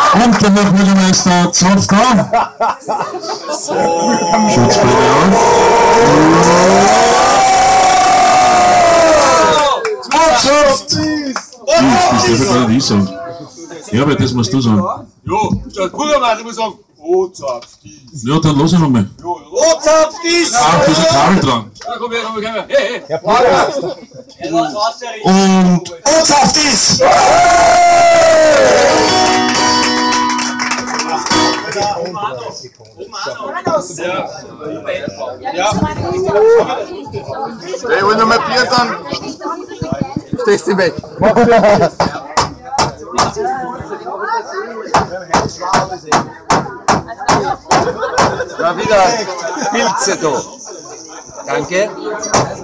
Und der Herr Bürgermeister zapft auf. Schutzbrille auf. Zapft! Das darf ich gar nicht sagen. Ja, aber das musst du sagen. Jo, der Bürgermeister muss sagen, oh, zapft dies. Ja, dann lass ihn nochmal. Oh, zapft dies! Ah, da ist ein Kabel dran. Ja, komm her, komm her. Hey, hey. Herr Bürgermeister. Und zapft dies! Ich will noch mal Bier dann. Stehst du weg. Da wieder Pilze da. Danke.